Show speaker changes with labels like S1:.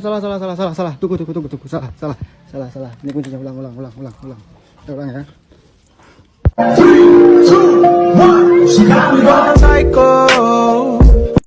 S1: salah. Tunggu. Salah. Ini kuncinya ulang. Kita ulang ya.